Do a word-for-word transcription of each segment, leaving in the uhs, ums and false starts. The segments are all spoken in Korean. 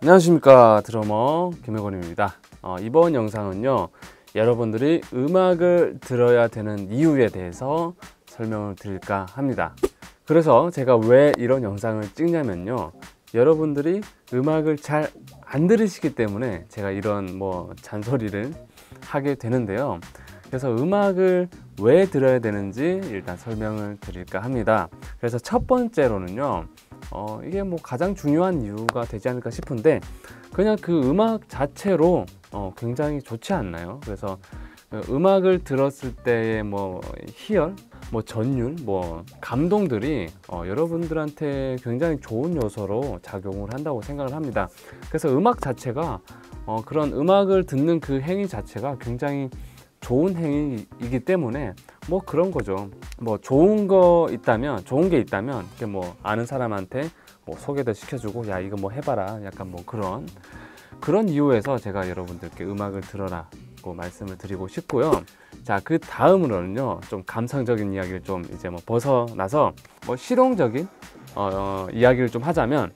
안녕하십니까, 드러머 김혜건입니다. 어, 이번 영상은요, 여러분들이 음악을 들어야 되는 이유에 대해서 설명을 드릴까 합니다. 그래서 제가 왜 이런 영상을 찍냐면요, 여러분들이 음악을 잘 안 들으시기 때문에 제가 이런 뭐 잔소리를 하게 되는데요. 그래서 음악을 왜 들어야 되는지 일단 설명을 드릴까 합니다. 그래서 첫 번째로는요, 어, 이게 뭐 가장 중요한 이유가 되지 않을까 싶은데, 그냥 그 음악 자체로 어, 굉장히 좋지 않나요? 그래서 그 음악을 들었을 때의 뭐 희열, 뭐 전율, 뭐 감동들이 어, 여러분들한테 굉장히 좋은 요소로 작용을 한다고 생각을 합니다. 그래서 음악 자체가 어, 그런 음악을 듣는 그 행위 자체가 굉장히 좋은 행위이기 때문에 뭐 그런 거죠. 뭐 좋은 거 있다면, 좋은 게 있다면 이렇게 뭐 아는 사람한테 뭐 소개도 시켜주고, 야 이거 뭐 해봐라, 약간 뭐 그런 그런 이유에서 제가 여러분들께 음악을 들어라고 말씀을 드리고 싶고요. 자, 그 다음으로는요, 좀 감성적인 이야기를 좀 이제 뭐 벗어나서 뭐 실용적인 어, 어, 이야기를 좀 하자면,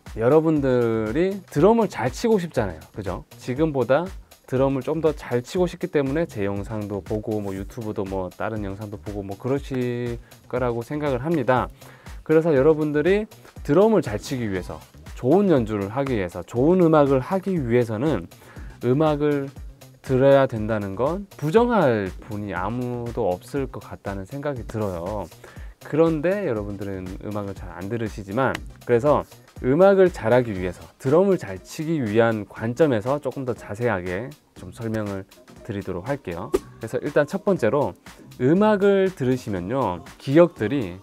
여러분들이 드럼을 잘 치고 싶잖아요, 그죠? 지금보다 드럼을 좀 더 잘 치고 싶기 때문에 제 영상도 보고 뭐 유튜브도 뭐 다른 영상도 보고 뭐 그러실 거라고 생각을 합니다. 그래서 여러분들이 드럼을 잘 치기 위해서, 좋은 연주를 하기 위해서, 좋은 음악을 하기 위해서는 음악을 들어야 된다는 건 부정할 분이 아무도 없을 것 같다는 생각이 들어요. 그런데 여러분들은 음악을 잘 안 들으시지만, 그래서 음악을 잘하기 위해서, 드럼을 잘 치기 위한 관점에서 조금 더 자세하게 좀 설명을 드리도록 할게요. 그래서 일단 첫 번째로, 음악을 들으시면요, 기억들이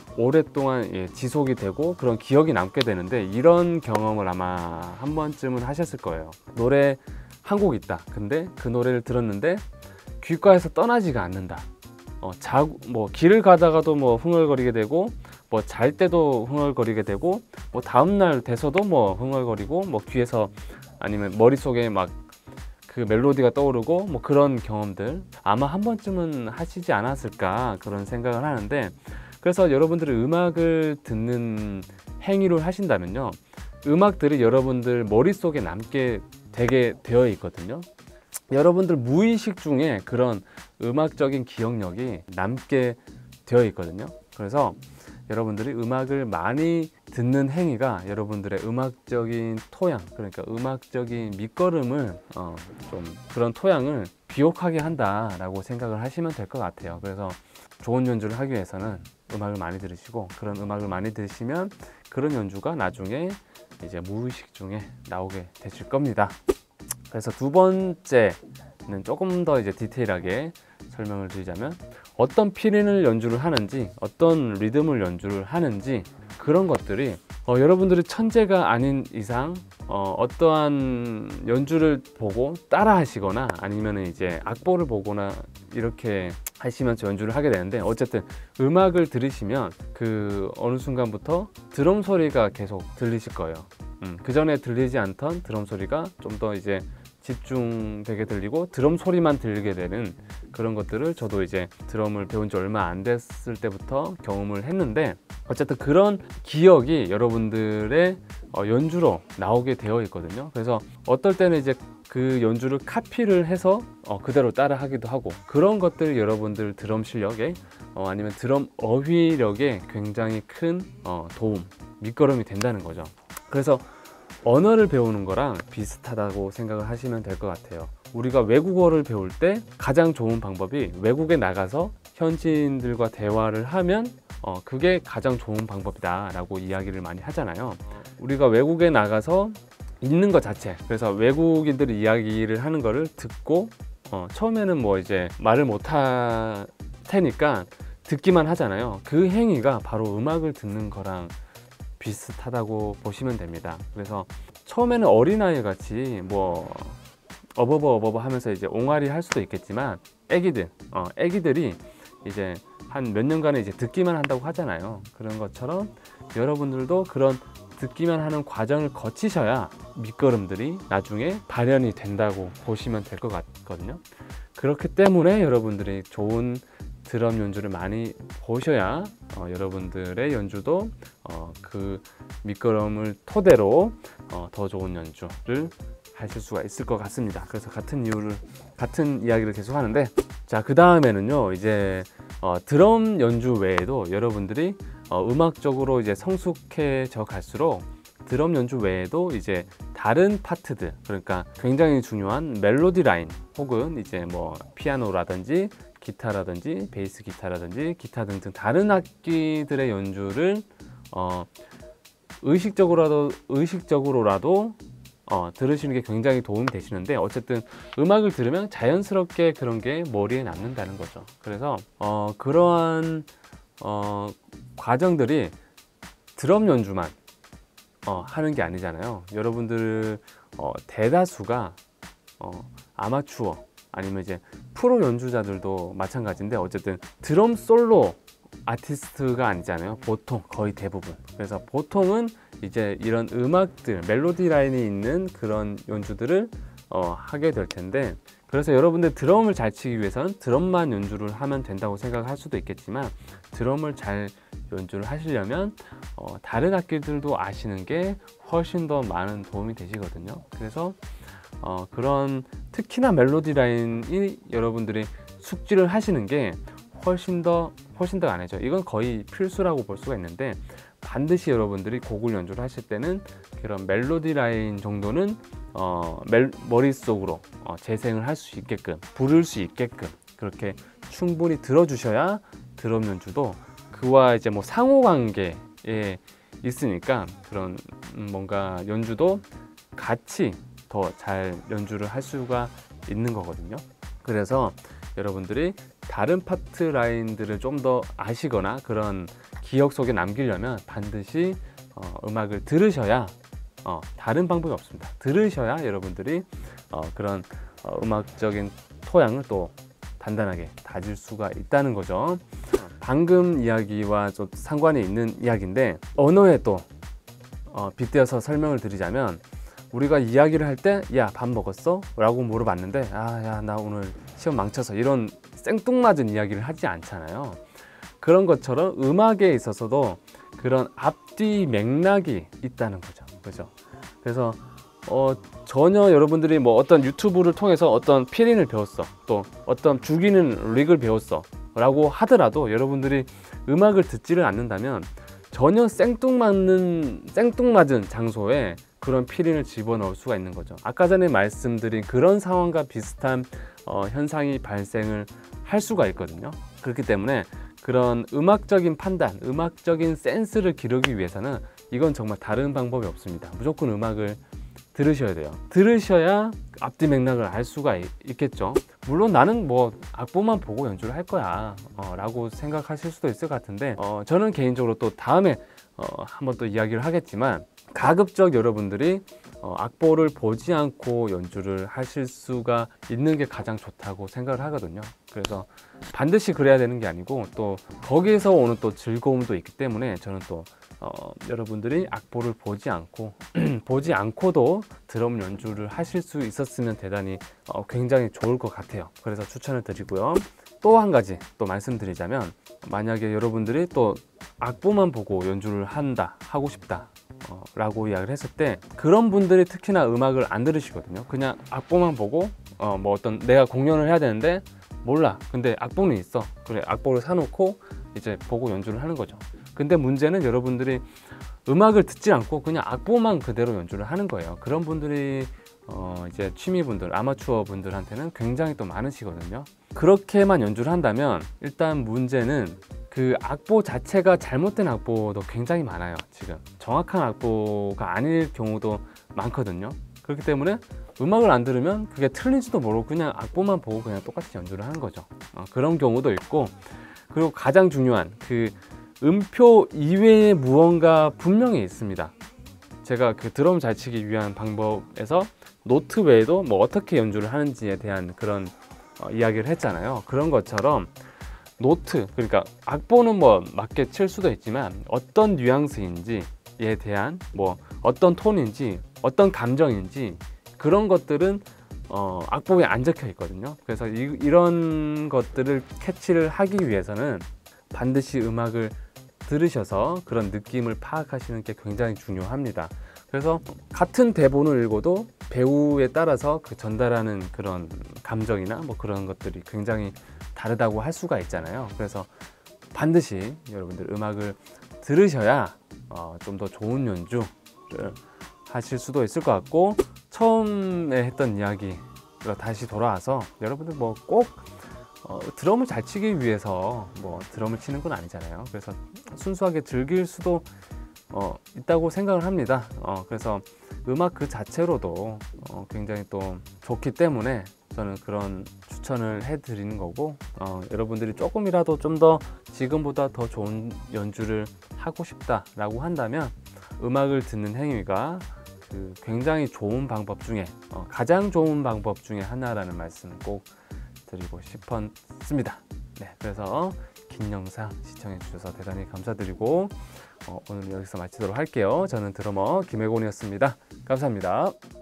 오랫동안 예, 지속이 되고 그런 기억이 남게 되는데, 이런 경험을 아마 한 번쯤은 하셨을 거예요. 노래 한 곡 있다. 근데 그 노래를 들었는데 귓가에서 떠나지가 않는다. 어, 자, 뭐 길을 가다가도 뭐 흥얼거리게 되고, 뭐 잘 때도 흥얼거리게 되고, 뭐 다음날 돼서도 뭐 흥얼거리고, 뭐 귀에서 아니면 머릿속에 막 그 멜로디가 떠오르고, 뭐 그런 경험들 아마 한 번쯤은 하시지 않았을까, 그런 생각을 하는데, 그래서 여러분들이 음악을 듣는 행위를 하신다면요, 음악들이 여러분들 머릿속에 남게 되게 되어 있거든요. 여러분들 무의식 중에 그런 음악적인 기억력이 남게 되어 있거든요. 그래서 여러분들이 음악을 많이 듣는 행위가 여러분들의 음악적인 토양, 그러니까 음악적인 밑거름을 어, 좀 그런 토양을 비옥하게 한다라고 생각을 하시면 될 것 같아요. 그래서 좋은 연주를 하기 위해서는 음악을 많이 들으시고, 그런 음악을 많이 들으시면 그런 연주가 나중에 이제 무의식 중에 나오게 되실 겁니다. 그래서 두 번째는 조금 더 이제 디테일하게 설명을 드리자면, 어떤 필인을 연주를 하는지, 어떤 리듬을 연주를 하는지, 그런 것들이 어, 여러분들이 천재가 아닌 이상 어, 어떠한 연주를 보고 따라 하시거나, 아니면 이제 악보를 보거나 이렇게 하시면서 연주를 하게 되는데, 어쨌든 음악을 들으시면 그 어느 순간부터 드럼 소리가 계속 들리실 거예요. 음, 그 전에 들리지 않던 드럼 소리가 좀 더 이제 집중되게 들리고, 드럼 소리만 들리게 되는 그런 것들을 저도 이제 드럼을 배운 지 얼마 안 됐을 때부터 경험을 했는데, 어쨌든 그런 기억이 여러분들의 어, 연주로 나오게 되어 있거든요. 그래서 어떨 때는 이제 그 연주를 카피를 해서 어, 그대로 따라 하기도 하고, 그런 것들이 여러분들 드럼 실력에 어, 아니면 드럼 어휘력에 굉장히 큰 어, 도움, 밑거름이 된다는 거죠. 그래서 언어를 배우는 거랑 비슷하다고 생각을 하시면 될 것 같아요. 우리가 외국어를 배울 때 가장 좋은 방법이 외국에 나가서 현지인들과 대화를 하면 어, 그게 가장 좋은 방법이다 라고 이야기를 많이 하잖아요. 우리가 외국에 나가서 있는 것 자체, 그래서 외국인들이 이야기를 하는 거를 듣고 어, 처음에는 뭐 이제 말을 못 할 테니까 듣기만 하잖아요. 그 행위가 바로 음악을 듣는 거랑 비슷하다고 보시면 됩니다. 그래서 처음에는 어린아이 같이 뭐 어버버 어버버 하면서 이제 옹알이 할 수도 있겠지만, 애기들, 어, 애기들이 이제 한 몇 년간은 이제 듣기만 한다고 하잖아요. 그런 것처럼 여러분들도 그런 듣기만 하는 과정을 거치셔야 밑거름들이 나중에 발현이 된다고 보시면 될 것 같거든요. 그렇기 때문에 여러분들이 좋은 드럼 연주를 많이 보셔야 어, 여러분들의 연주도 어, 그 밑거름을 토대로 어, 더 좋은 연주를 하실 수가 있을 것 같습니다. 그래서 같은 이유를 같은 이야기를 계속 하는데, 자, 그 다음에는요 이제 어, 드럼 연주 외에도 여러분들이 어, 음악적으로 이제 성숙해져 갈수록 드럼 연주 외에도 이제 다른 파트들, 그러니까 굉장히 중요한 멜로디 라인 혹은 이제 뭐 피아노라든지 기타라든지 베이스 기타라든지 기타 등등 다른 악기들의 연주를 어, 의식적으로라도 의식적으로라도 어, 들으시는 게 굉장히 도움이 되시는데, 어쨌든 음악을 들으면 자연스럽게 그런 게 머리에 남는다는 거죠. 그래서 어, 그러한 어, 과정들이 드럼 연주만 어, 하는 게 아니잖아요. 여러분들 어, 대다수가 어, 아마추어 아니면 이제 프로 연주자들도 마찬가지인데, 어쨌든 드럼 솔로 아티스트가 아니잖아요. 보통 거의 대부분. 그래서 보통은 이제 이런 음악들, 멜로디 라인이 있는 그런 연주들을 어, 하게 될 텐데, 그래서 여러분들 드럼을 잘 치기 위해서는 드럼만 연주를 하면 된다고 생각할 수도 있겠지만, 드럼을 잘 연주를 하시려면 어, 다른 악기들도 아시는 게 훨씬 더 많은 도움이 되시거든요. 그래서 어, 그런 특히나 멜로디 라인이 여러분들이 숙지를 하시는 게 훨씬 더 훨씬 더 아니죠. 이건 거의 필수라고 볼 수가 있는데, 반드시 여러분들이 곡을 연주를 하실 때는 그런 멜로디 라인 정도는 어, 멜, 머릿속으로 어, 재생을 할 수 있게끔, 부를 수 있게끔 그렇게 충분히 들어주셔야 드럼 연주도 그와 이제 뭐 상호관계에 있으니까 그런 뭔가 연주도 같이 더 잘 연주를 할 수가 있는 거거든요. 그래서 여러분들이 다른 파트 라인들을 좀 더 아시거나 그런 기억 속에 남기려면 반드시 어, 음악을 들으셔야, 어, 다른 방법이 없습니다. 들으셔야 여러분들이 어, 그런 어, 음악적인 토양을 또 단단하게 다질 수가 있다는 거죠. 방금 이야기와 좀 상관이 있는 이야기인데, 언어에 또 어, 빗대어서 설명을 드리자면, 우리가 이야기를 할 때 야, 밥 먹었어? 라고 물어봤는데, 아, 야, 나 오늘 시험 망쳐서, 이런 생뚱맞은 이야기를 하지 않잖아요. 그런 것처럼 음악에 있어서도 그런 앞뒤 맥락이 있다는 거죠. 그죠? 그래서 어, 전혀 여러분들이 뭐 어떤 유튜브를 통해서 어떤 필인을 배웠어, 또 어떤 죽이는 릭을 배웠어 라고 하더라도 여러분들이 음악을 듣지를 않는다면 전혀 생뚱맞는 생뚱맞은 장소에 그런 필인을 집어넣을 수가 있는 거죠. 아까 전에 말씀드린 그런 상황과 비슷한 어, 현상이 발생을 할 수가 있거든요. 그렇기 때문에 그런 음악적인 판단, 음악적인 센스를 기르기 위해서는 이건 정말 다른 방법이 없습니다. 무조건 음악을 들으셔야 돼요. 들으셔야 앞뒤 맥락을 알 수가 있, 있겠죠. 물론 나는 뭐 악보만 보고 연주를 할 거야 어, 라고 생각하실 수도 있을 것 같은데, 어, 저는 개인적으로 또 다음에 어, 한번 또 이야기를 하겠지만, 가급적 여러분들이 어, 악보를 보지 않고 연주를 하실 수가 있는 게 가장 좋다고 생각을 하거든요. 그래서 반드시 그래야 되는 게 아니고, 또 거기에서 오는 또 즐거움도 있기 때문에 저는 또 어, 여러분들이 악보를 보지 않고 보지 않고도 드럼 연주를 하실 수 있었으면 대단히 어, 굉장히 좋을 것 같아요. 그래서 추천을 드리고요. 또 한 가지 또 말씀드리자면, 만약에 여러분들이 또 악보만 보고 연주를 한다, 하고 싶다 어, 라고 이야기를 했을 때, 그런 분들이 특히나 음악을 안 들으시거든요. 그냥 악보만 보고 어, 뭐 어떤 내가 공연을 해야 되는데 몰라, 근데 악보는 있어, 그래 악보를 사놓고 이제 보고 연주를 하는 거죠. 근데 문제는 여러분들이 음악을 듣지 않고 그냥 악보만 그대로 연주를 하는 거예요. 그런 분들이 어, 이제 취미분들, 아마추어 분들한테는 굉장히 또 많으시거든요. 그렇게만 연주를 한다면 일단 문제는 그 악보 자체가 잘못된 악보도 굉장히 많아요. 지금 정확한 악보가 아닐 경우도 많거든요. 그렇기 때문에 음악을 안 들으면 그게 틀린지도 모르고 그냥 악보만 보고 그냥 똑같이 연주를 하는 거죠. 어, 그런 경우도 있고, 그리고 가장 중요한 그 음표 이외에 무언가 분명히 있습니다. 제가 그 드럼 잘 치기 위한 방법에서 노트 외에도 뭐 어떻게 연주를 하는지에 대한 그런 어, 이야기를 했잖아요. 그런 것처럼 노트, 그러니까 악보는 뭐 맞게 칠 수도 있지만 어떤 뉘앙스인지에 대한, 뭐 어떤 톤인지 어떤 감정인지, 그런 것들은 어, 악보에 안 적혀 있거든요. 그래서 이, 이런 것들을 캐치를 하기 위해서는 반드시 음악을 들으셔서 그런 느낌을 파악하시는 게 굉장히 중요합니다. 그래서 같은 대본을 읽어도 배우에 따라서 그 전달하는 그런 감정이나 뭐 그런 것들이 굉장히 다르다고 할 수가 있잖아요. 그래서 반드시 여러분들 음악을 들으셔야 어, 좀 더 좋은 연주를 하실 수도 있을 것 같고, 처음에 했던 이야기로 다시 돌아와서 여러분들 뭐 꼭 어, 드럼을 잘 치기 위해서 뭐 드럼을 치는 건 아니잖아요. 그래서 순수하게 즐길 수도 어, 있다고 생각을 합니다. 어, 그래서 음악 그 자체로도 어, 굉장히 또 좋기 때문에 저는 그런 추천을 해드리는 거고, 어, 여러분들이 조금이라도 좀 더 지금보다 더 좋은 연주를 하고 싶다라고 한다면 음악을 듣는 행위가 그 굉장히 좋은 방법 중에 어, 가장 좋은 방법 중에 하나라는 말씀 꼭 드리고 싶었습니다. 네, 그래서 긴 영상 시청해 주셔서 대단히 감사드리고 어, 오늘 여기서 마치도록 할게요. 저는 드러머 김혜곤이었습니다. 감사합니다.